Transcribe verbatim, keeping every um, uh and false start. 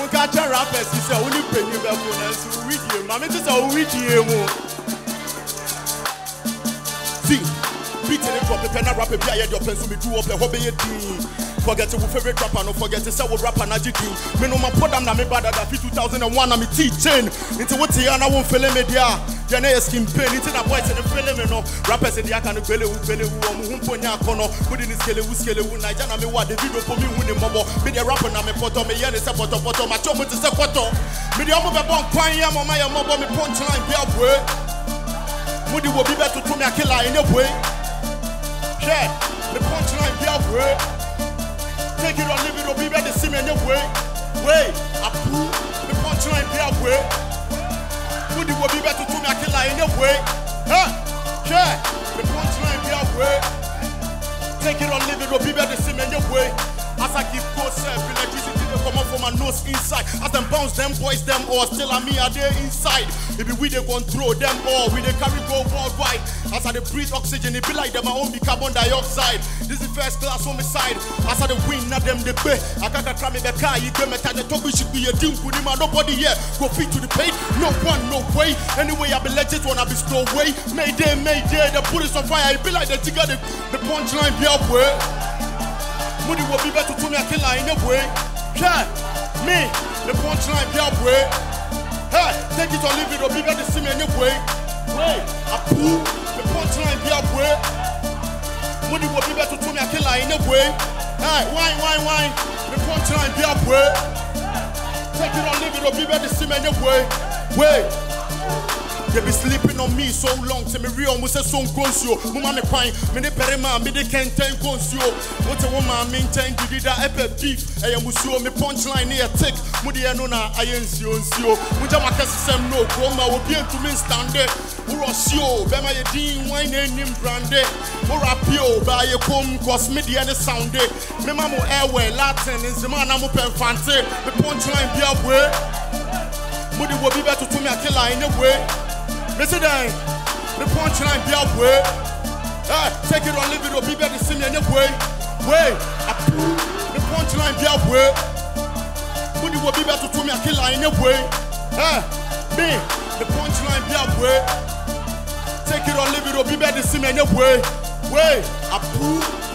Who catch a rappers, he said, only penny back with you. Mamma is a with you. See, beating it from the pen and rap a beer, your pencil be two of the hobby team. Forget your favorite rapper, no forget to say what rapper na jiki. Me no man put them na me bad that two thousand one na me teaching. Into what here na won't feel me there. Jane skin pain into that voice and the feeling me no. Rappers in the can bele who bele who omu who ponya kono. Put in the scale who scale who Niger na me what the video for me who the mobo. Me the rapper na me photo me yene se photo photo ma chomo to se photo. Me the omo be bon kwan ya mama ya mobo me punchline be away. Mudi will be better to me a killer in a way. Yeah, the punchline be away. Take it or leave it or be better to see me in your way. Way, I prove the punchline be away. Would you be better to me a killer in your way? Huh? Yeah, the punchline be away. Take it or leave it or be better to see me in your way. As I keep go self, electricity they come up from my nose inside. As them bounce them boys, them all still a me are there inside. If we they control them all, we they carry go worldwide. As I they breathe oxygen, it be like them I own be carbon dioxide. This is first class on my side. As I the win, not them the pay. I got to try me the car, you get me time the talk we should be a team with him. Nobody here go feed to the page. No one, no way. Anyway, I be legit when I be slow way. Mayday, mayday, the bullets on fire. It be like the tigger, the, the punchline be up way. Moody will be better to me a killer in a way. Yeah, me, the punchline be up way. Hey, take it or leave it or be better to see me in a way. Way, I pull, the punchline be up way. Moody will be better to me a killer in a way. Hey, wine, wine, wine, the punchline be up way. Take it or leave it or be better to see me in a way. Way. They be sleeping on me so long, to me real almost a song consio. Mama me pine, me de perema, me de canteen consio. What a woman maintain to do that epic beef. I am musio, me punchline near tick. Mudi anona, I am sio, sio. Muja makasem no, Chroma will be to me stand there. Urosio, Bema Yedin, wine and him brandy. Urapio, by a comb, cos media and sound day. Me mamo airway, Latin, and Zemana Mupen Fante. The punchline be away. Mudi will be better to me a killer in a way. Mister Dan, the punchline be up way. Hey, take it or leave it or be better to see me in a way. Way, the punchline be up way. Would you be better to me a killer in a way? Hey, me, the punchline be up way. Take it or leave it or be better to see me in a way. Way, I prove.